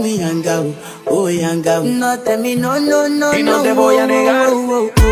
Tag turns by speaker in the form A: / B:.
A: muy yangao, oh yangao.
B: No te mi no, no, no,
C: y no te
B: no,
C: voy a negar.